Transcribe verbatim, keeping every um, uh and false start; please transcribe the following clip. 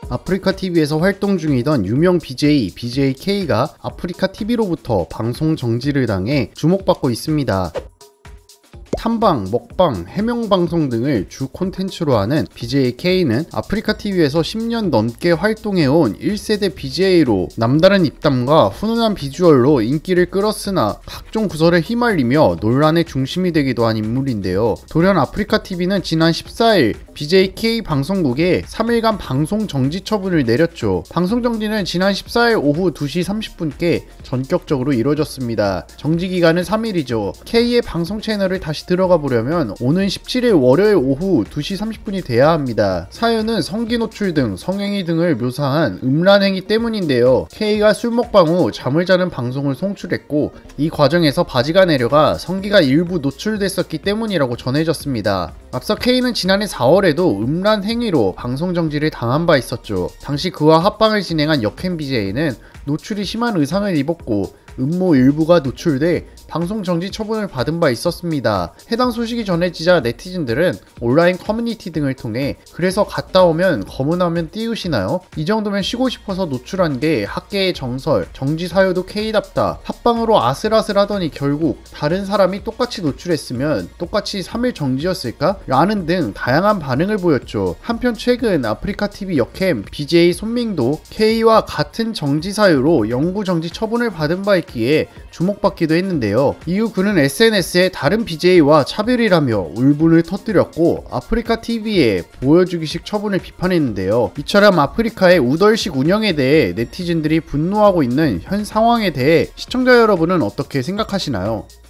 아프리카티비에서 활동 중이던 유명 비제이 비제이케이가 아프리카티비로부터 방송 정지를 당해 주목받고 있습니다. 탐방, 먹방, 해명방송 등을 주 콘텐츠로 하는 비제이케이는 아프리카티비에서 십 년 넘게 활동해온 일 세대 비제이로 남다른 입담과 훈훈한 비주얼로 인기를 끌었으나 각종 구설에 휘말리며 논란의 중심이 되기도 한 인물인데요. 돌연 아프리카티비는 지난 십사일 비제이케이 방송국에 삼 일간 방송 정지 처분을 내렸죠. 방송 정지는 지난 십사일 오후 두 시 삼십 분께 전격적으로 이루어졌습니다. 정지 기간은 삼 일이죠. K의 방송 채널을 다시 들어가 보려면 오는 십칠일 월요일 오후 두 시 삼십 분이 돼야 합니다. 사연은 성기 노출 등 성행위 등을 묘사한 음란 행위 때문인데요. K가 술 먹방 후 잠을 자는 방송을 송출했고 이 과정에서 바지가 내려가 성기가 일부 노출됐었기 때문이라고 전해졌습니다. 앞서 K는 지난해 사월에도 음란 행위로 방송 정지를 당한 바 있었죠. 당시 그와 합방을 진행한 역행 비제이는 노출이 심한 의상을 입었고 음모 일부가 노출돼 방송 정지 처분을 받은 바 있었습니다. 해당 소식이 전해지자 네티즌들은 온라인 커뮤니티 등을 통해 그래서 갔다 오면 검은 화면 띄우시나요? 이 정도면 쉬고 싶어서 노출한 게 학계의 정설, 정지 사유도 K답다. 합방으로 아슬아슬하더니 결국 다른 사람이 똑같이 노출했으면 똑같이 삼 일 정지였을까? 라는 등 다양한 반응을 보였죠. 한편 최근 아프리카티비 역캠 비제이 손밍도 K와 같은 정지 사유로 영구 정지 처분을 받은 바 있기에 주목받기도 했는데요. 이후 그는 에스엔에스에 다른 비제이와 차별이라며 울분을 터뜨렸고 아프리카티비에 보여주기식 처분을 비판했는데요. 이처럼 아프리카의 우덜식 운영에 대해 네티즌들이 분노하고 있는 현 상황에 대해 시청자 여러분은 어떻게 생각하시나요?